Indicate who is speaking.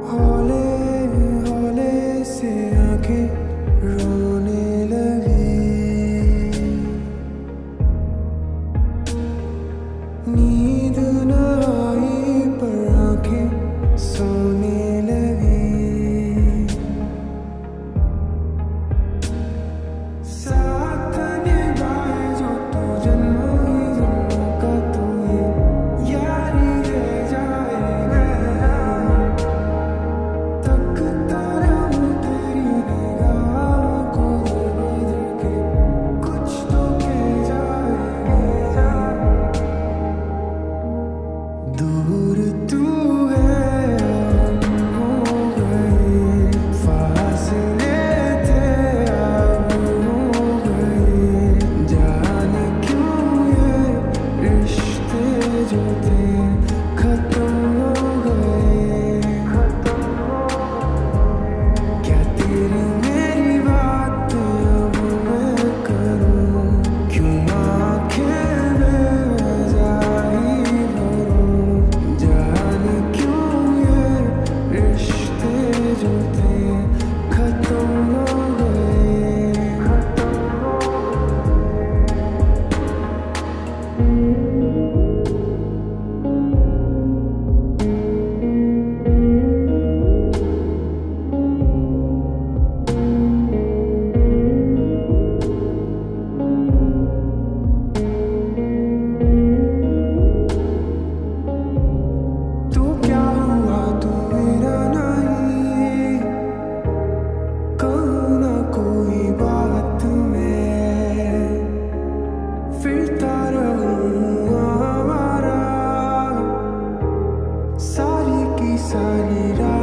Speaker 1: हौले हौले से आंखें रोने लगी, नींद न आई पर आंखें सोने लगी। साथ निभाए जो तू जन्मों ही जन्मों का, तू ये यारी रह जाएगा। तकता रहूं तेरी निगाहों को दर के, कुछ तो कह जाएगा। दूर तू है हम हो गए, फासले थे अब हो गए। जाने क्यों ये रिश्ते जो थे खत्म हो गए। क्या तेरी मेरी बातें अब मैं करूं, क्यों आंखें बेवजह ही भरूं। जाने क्यों ये रिश्ते जो थे खत्म हो गए। तू क्या हुआ तू मेरा नहीं, कहूँ ना कोई बात मैं, फिरता रहूँ आवारा सारी की सारी रात।